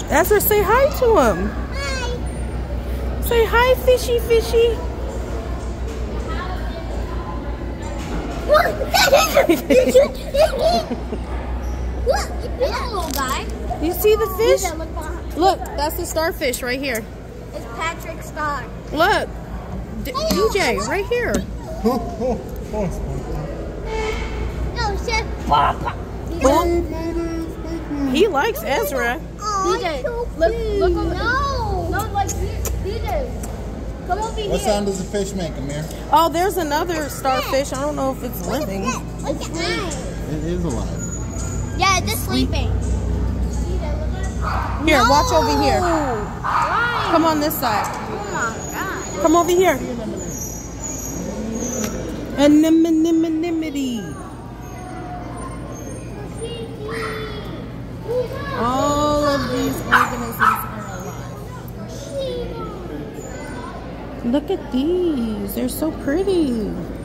Ezra, say hi to him. Hi. Say hi, fishy, fishy. Look, little guy. You see the fish? Yeah, look behind. Look, that's the starfish right here. It's Patrick Star. Look, DJ, right here. No, Chef. He likes Ezra. DJ, look over. No, like DJ. Come over here. What sound does the fish make, Amir? Oh, there's another starfish. I don't know if it's living. Look at that. It is alive. Yeah, it's just sleeping. Here, watch over here. Why? Come on this side. Oh my God. Come over here. Anemone. All of these organisms are alive. Look at these. They're so pretty.